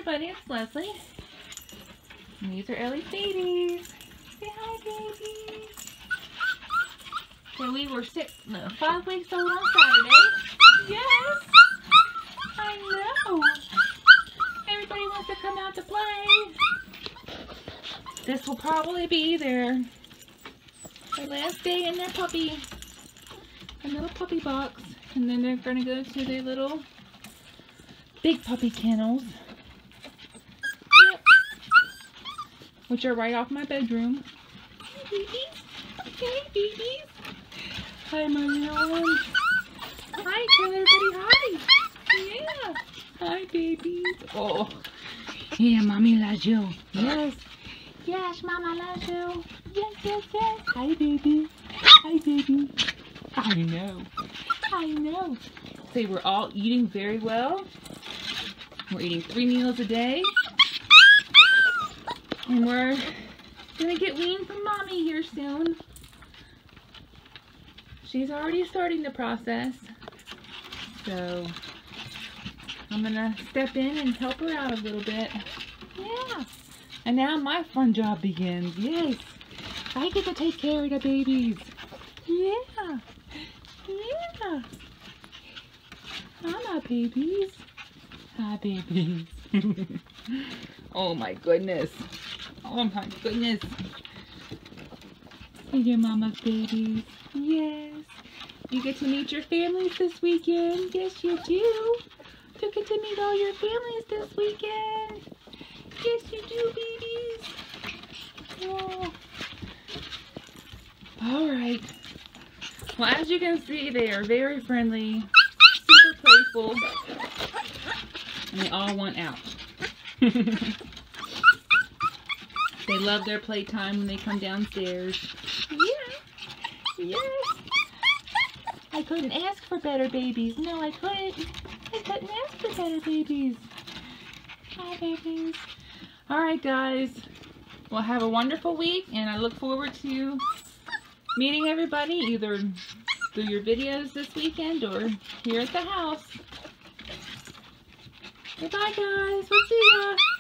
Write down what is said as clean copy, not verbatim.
everybody, it's Leslie. And these are Ellie's babies. Say hi, babies. So we were 5 weeks old on Saturday. Yes, I know. Everybody wants to come out to play. This will probably be their last day in their little puppy box. And then they're going to go to their little big puppy kennels. Yep. Which are right off my bedroom. Hi, babies. Hey, babies. Hi, my little ones. Hi, tell everybody hi. Yeah. Hi, babies. Oh. Yeah, Mommy loves you. Yes. Yes, Mama loves you. Yes, yes, yes. Hi, baby. Hi, baby. I know. I know. See, we're all eating very well. We're eating 3 meals a day. And we're going to get weaned from Mommy here soon. She's already starting the process. So, I'm going to step in and help her out a little bit. Yeah. And now my fun job begins. Yes. I get to take care of the babies. Yeah. Yeah. Hi, my babies. Hi, babies. Oh my goodness. Oh my goodness. See your mama's babies. Yes. You get to meet your families this weekend. Yes, you do. You get to meet all your families this weekend. Yes, you do, babies. Oh. All right. Well, as you can see, they are very friendly, super playful, and they all want out. They love their playtime when they come downstairs. Yeah. Yes. I couldn't ask for better babies. No, I couldn't. I couldn't ask for better babies. Hi, babies. All right, guys. Well, have a wonderful week, and I look forward to meeting everybody either through your videos this weekend or here at the house. Goodbye, guys. We'll see ya.